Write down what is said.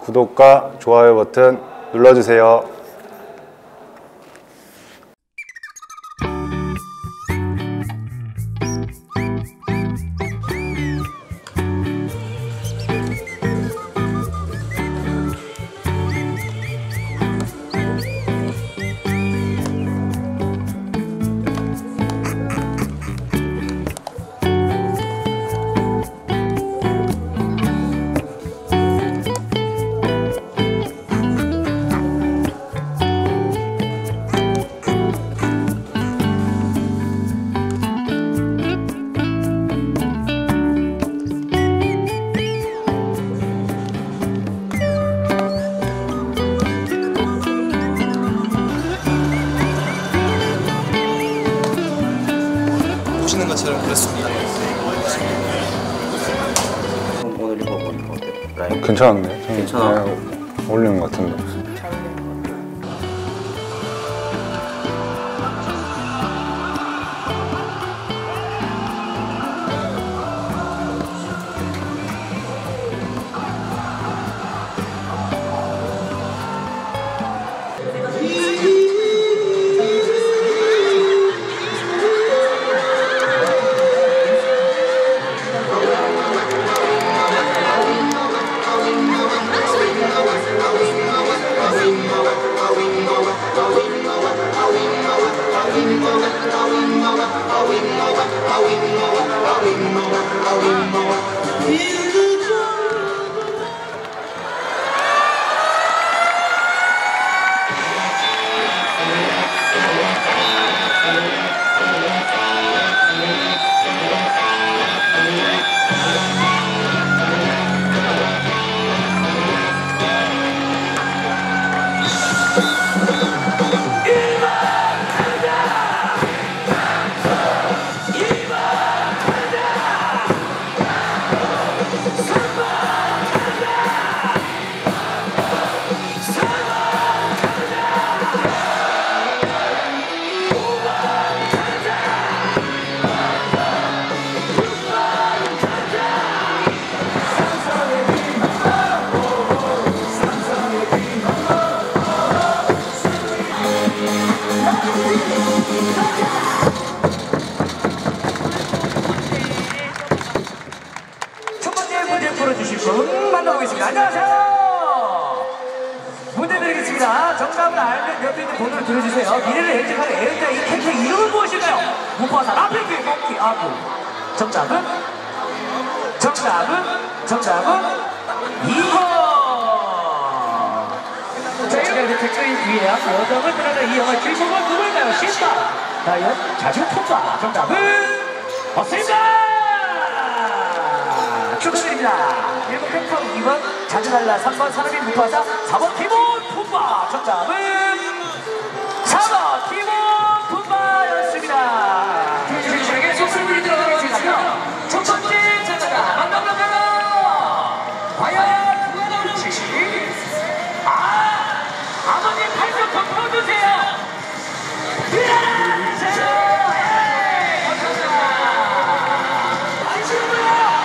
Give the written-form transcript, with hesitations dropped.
구독과 좋아요 버튼 눌러주세요. 보시는 것처럼 그렇습니다. 오늘 입어보니까 어때? 라인? 괜찮은데? 괜찮아. 어울리는 것 같은데. 첫 번째 문제 풀어주실 분 만나보겠습니다. 안녕하세요. 문제 드리겠습니다. 정답을 알면 옆에 있는 번호를 들어주세요. 미래를 예측하는 애용자 이 캐릭터 이름은 무엇일까요? 무파사 라피키 몽키 아구. 정답은 2번. 저희가 이제 백조인 위에 여정을 드러낸 이 영화의 주인공은 누구일까요? 신바, 다이언, 자주 푼바. 정답은 없습니다. 축하드립니다. 1번 펜터, 2번 자주달라, 3번 사람이 무파사, 4번 티몬 푼바. 정답은 4번 티몬 푼바였습니다. 주인공에게 속설물이 들어가겠습니다. 첫 번째 자자가 만나볼까요? 과연 아버님 팔좀 덮어주세요. 일어나주세요. 감사합니다. 아시는구나.